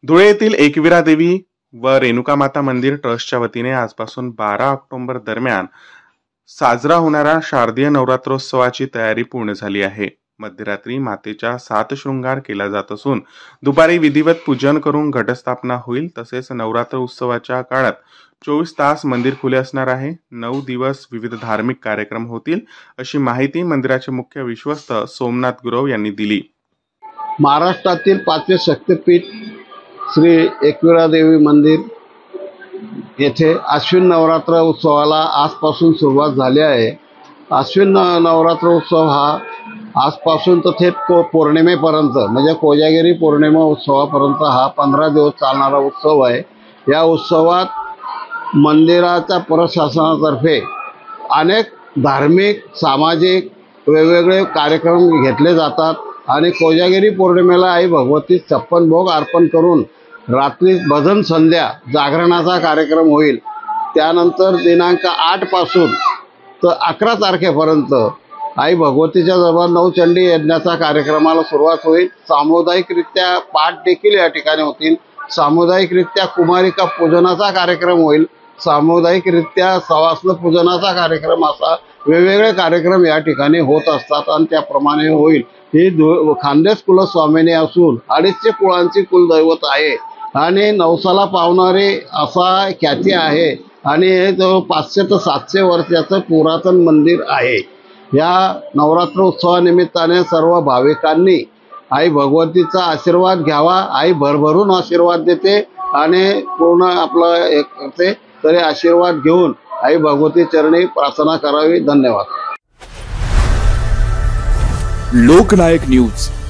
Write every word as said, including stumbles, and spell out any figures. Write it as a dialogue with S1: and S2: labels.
S1: धुळे येथील एकविरा देवी व रेणुका माता मंदिर ट्रस्टच्या वतीने आजपासून बारा ऑक्टोबर दरम्यान साजरा होणाऱ्या शारदीय नवरात्रोत्सवाची तयारी पूर्ण झाली आहे। मध्यरात्री मातेचा सात शृंगार केला जात असून दुपारी विधिवत पूजन करून घटस्थापना होईल। तसेच नवरात्र उत्सवाच्या काळात चोवीस तास मंदिर खुले असणार आहे। नऊ दिवस विविध धार्मिक कार्यक्रम होतील, अशी माहिती मंदिराचे मुख्य विश्वस्त सोमनाथ गुरव यांनी दिली।
S2: महाराष्ट्रातील पाचवे शक्तिपीठ श्री एकविरा देवी मंदिर येथे अश्विन नवरात्र उत्सवाला आजपासून सुरुवात झाली आहे। अश्विन नवरात्र उत्सव हा आजपासून तर थेट पौर्णिमेपर्यंत म्हणजे कोजागिरी पौर्णिमा उत्सवापर्यंत हा पंधरा दिवस चालणारा उत्सव आहे। या उत्सवात मंदिराच्या प्रशासनातर्फे अनेक धार्मिक सामाजिक वेगवेगळे कार्यक्रम घेतले जातात आणि कोजागिरी पौर्णिमेला आई भगवती छप्पन भोग अर्पण करून रात्री भजन संध्या जागरणाचा कार्यक्रम होईल। त्यानंतर दिनांक आठ पासून तर अकरा तारखेपर्यंत आई भगवतीच्या दरबार नवचंडी यज्ञाचा कार्यक्रमाला सुरुवात होईल। सामुदायिकरित्या पाठ देखील या ठिकाणी होतील। सामुदायिकरित्या कुमारिका पूजनाचा कार्यक्रम होईल। सामुदायिकरित्या सवासण पूजनाचा कार्यक्रम असा वेगवेगळे कार्यक्रम या ठिकाणी होत असतात आणि त्याप्रमाणे होईल। ही खानदेश कुलस्वामिनी असून अडीचशे कुळांची कुलदैवत आहे आणि नवसाला पावणारे असा ख्याती आहे आणि हे जवळ पाचशे ते सातशे वर्षाचं पुरातन मंदिर आहे। या नवरात्र उत्सवानिमित्ताने सर्व भाविकांनी आई भगवतीचा आशीर्वाद घ्यावा। आई भरभरून आशीर्वाद देते आणि पूर्ण आपलं हे करते, तरी आशीर्वाद घेऊन आई भगवती चरणी प्रार्थना करावी। धन्यवाद।
S3: लोकनायक न्यूज।